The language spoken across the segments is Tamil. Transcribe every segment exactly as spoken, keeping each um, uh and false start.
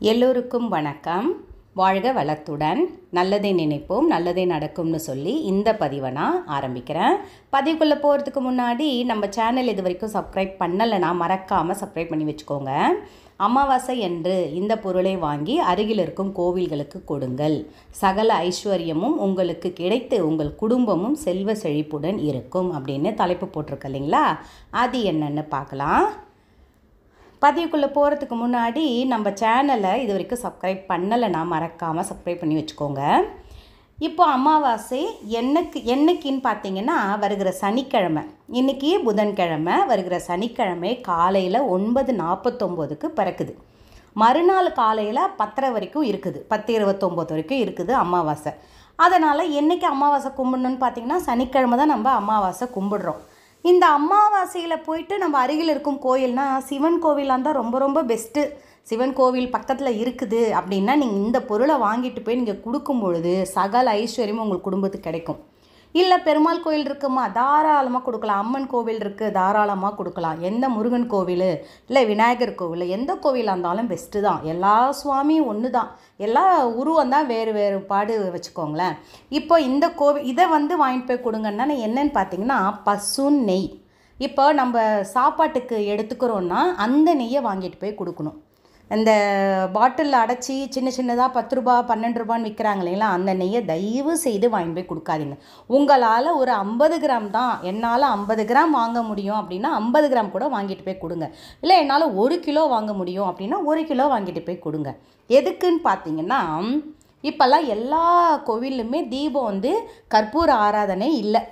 எல்லோருக்கும் வணக்கம். வாழ்க வளத்துடன். நல்லதை நினைப்போம் நல்லதே நடக்கும்னு சொல்லி இந்த பதிவை நான் ஆரம்பிக்கிறேன். பதிவுக்குள்ளே போகிறதுக்கு முன்னாடி நம்ம சேனல் இது வரைக்கும் சப்ஸ்கிரைப் பண்ணலைன்னா மறக்காமல் சப்ஸ்கிரைப் பண்ணி வச்சுக்கோங்க. அமாவாசை என்று இந்த பொருளை வாங்கி அருகில் இருக்கும் கோவில்களுக்கு கொடுங்கள். சகல ஐஸ்வர்யமும் உங்களுக்கு கிடைத்து உங்கள் குடும்பமும் செல்வ செழிப்புடன் இருக்கும் அப்படின்னு தலைப்பு போட்டிருக்கு இல்லைங்களா? அது என்னென்னு பார்க்கலாம். பதிவுக்குள்ளே போகிறதுக்கு முன்னாடி நம்ம சேனலை இது வரைக்கும் சப்ஸ்கிரைப் பண்ணலைன்னா மறக்காமல் சப்ஸ்கிரைப் பண்ணி வச்சுக்கோங்க. இப்போ அமாவாசை என்னைக்கு என்னைக்குன்னு பார்த்தீங்கன்னா வருகிற சனிக்கிழமை. இன்றைக்கி புதன்கிழமை, வருகிற சனிக்கிழமை காலையில் ஒன்பது நாற்பத்தொம்போதுக்கு பிறக்குது. மறுநாள் காலையில் பத்தரை வரைக்கும் இருக்குது, பத்து இருபத்தொம்போது வரைக்கும் இருக்குது அமாவாசை. அதனால் என்றைக்கு அமாவாசை கும்பிடணுன்னு பார்த்தீங்கன்னா சனிக்கிழமை தான் நம்ம அமாவாசை கும்பிடுறோம். இந்த அமாவாசையில் போயிட்டு நம்ம அருகில் இருக்கும் கோயில்னால் சிவன் கோவிலாக இருந்தால் ரொம்ப ரொம்ப பெஸ்ட்டு. சிவன் கோவில் பக்கத்தில் இருக்குது அப்படின்னா நீங்கள் இந்த பொருளை வாங்கிட்டு போய் நீங்கள் கொடுக்கும் பொழுது சகல ஐஸ்வர்யமும் உங்கள் குடும்பத்துக்கு கிடைக்கும். இல்லை பெருமாள் கோவில் இருக்குமா, தாராளமாக கொடுக்கலாம். அம்மன் கோவில் இருக்குது, தாராளமாக கொடுக்கலாம். எந்த முருகன் கோவில் இல்லை விநாயகர் கோவில் எந்த கோவிலாக இருந்தாலும் பெஸ்ட்டு தான். எல்லா சுவாமியும் ஒன்று தான், எல்லா உருவம் தான் வேறு வேறு பாடு வச்சுக்கோங்களேன். இப்போ இந்த கோவில் இதை வந்து வாங்கிட்டு போய் கொடுங்கன்னா என்னன்னு பார்த்தீங்கன்னா பசு நெய். இப்போ நம்ம சாப்பாட்டுக்கு எடுத்துக்கிறோன்னா அந்த நெய்யை வாங்கிட்டு போய் கொடுக்கணும். இந்த பாட்டிலில் அடைச்சி சின்ன சின்னதாக பத்து ரூபா பன்னெண்டு ரூபான்னு விற்கிறாங்க இல்லைங்களா, அந்த நெய்யை தயவு செய்து வாங்கி போய் கொடுக்காதீங்க. உங்களால் ஒரு ஐம்பது கிராம் தான், என்னால் ஐம்பது கிராம் வாங்க முடியும் அப்படின்னா ஐம்பது கிராம் கூட வாங்கிட்டு போய் கொடுங்க. இல்லை என்னால் ஒரு கிலோ வாங்க முடியும் அப்படின்னா ஒரு கிலோ வாங்கிட்டு போய் கொடுங்க. எதுக்குன்னு பார்த்தீங்கன்னா இப்போல்லாம் எல்லா கோவிலுமே தீபம் வந்து கற்பூர ஆராதனை இல்லை,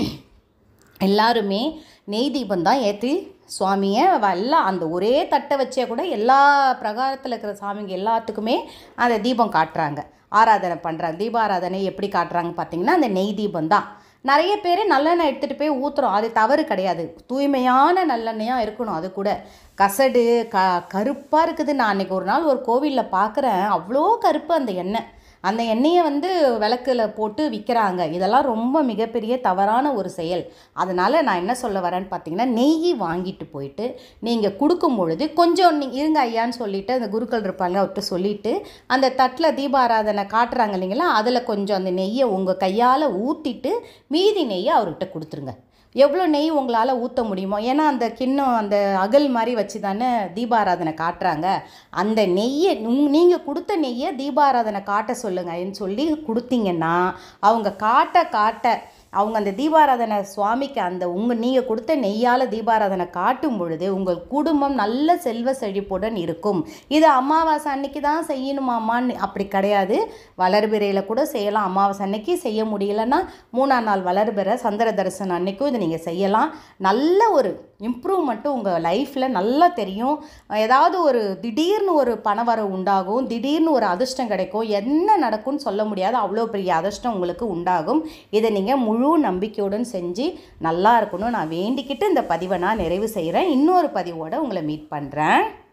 எல்லாருமே நெய் தீபம் தான் ஏற்றி சுவாமியை எல்லாம் அந்த ஒரே தட்டை வச்சே கூட எல்லா பிரகாரத்தில் இருக்கிற சாமிங்க எல்லாத்துக்குமே அந்த தீபம் காட்டுறாங்க, ஆராதனை பண்ணுறாங்க. தீபாராதனை எப்படி காட்டுறாங்க பார்த்தீங்கன்னா அந்த நெய் தீபம் தான். நிறைய பேர் நல்லெண்ணெய் எடுத்துகிட்டு போய் ஊற்றுறோம், அது தவறு கிடையாது. தூய்மையான நல்லெண்ணெயாக இருக்கணும். அது கூட கசடு க கருப்பாக இருக்குது. நான் அன்றைக்கி ஒரு நாள் ஒரு கோவிலில் பார்க்குறேன், அவ்வளோ கருப்பு அந்த எண்ணெய். அந்த எண்ணெயை வந்து விளக்கில் போட்டு விற்கிறாங்க. இதெல்லாம் ரொம்ப மிகப்பெரிய தவறான ஒரு செயல். அதனால் நான் என்ன சொல்ல வரேன்னு பார்த்தீங்கன்னா நெய் வாங்கிட்டு போயிட்டு நீங்கள் கொடுக்கும் பொழுது கொஞ்சம் நீ இருங்க ஐயான்னு சொல்லிவிட்டு அந்த குருக்கள் இருப்பாங்க அவர்கிட்ட சொல்லிவிட்டு அந்த தட்டில் தீபாராதனை காட்டுறாங்க இல்லைங்களா, அதில் கொஞ்சம் அந்த நெய்யை உங்கள் கையால் ஊற்றிட்டு மீதி நெய்யை அவர்கிட்ட கொடுத்துருங்க. எவ்வளோ நெய் உங்களால் ஊற்ற முடியுமோ, ஏன்னா அந்த கிண்ணம் அந்த அகல் மாதிரி வச்சு தானே தீபாராதனை காட்டுறாங்க. அந்த நெய்யை நீங்கள் கொடுத்த நெய்யை தீபாராதனை காட்ட சொல்லுங்கன்னு சொல்லி கொடுத்தீங்கன்னா அவங்க காட்ட காட்ட அவங்க அந்த தீபாராதனை சுவாமிக்கு அந்த உங்கள் நீங்கள் கொடுத்த நெய்யால் தீபாராதனை காட்டும் பொழுது உங்கள் குடும்பம் நல்ல செல்வ செழிப்புடன் இருக்கும். இது அமாவாசை அன்னைக்கு தான் செய்யணுமாமான்னு அப்படி கிடையாது. வளர்பிறையில் கூட செய்யலாம். அமாவாசை அன்னைக்கு செய்ய முடியலன்னா மூணாம் நாள் வளர்பிறை சந்திர தரிசனம் அன்னைக்கும் இதை நீங்கள் செய்யலாம். நல்ல ஒரு இம்ப்ரூவ்மெண்ட்டும் உங்கள் லைஃப்பில் நல்லா தெரியும். ஏதாவது ஒரு திடீர்னு ஒரு பணவரவு உண்டாகும், திடீர்னு ஒரு அதிர்ஷ்டம் கிடைக்கும். என்ன நடக்கும்னு சொல்ல முடியாது, அவ்வளோ பெரிய அதிர்ஷ்டம் உங்களுக்கு உண்டாகும். இதை நீங்கள் முழு நம்பிக்கையுடன் செஞ்சு நல்லா இருக்கணும் நான் வேண்டிக்கிட்டு இந்த பதிவை நான் நிறைவு செய்கிறேன். இன்னொரு பதிவோடு உங்களை மீட் பண்ணுறேன்.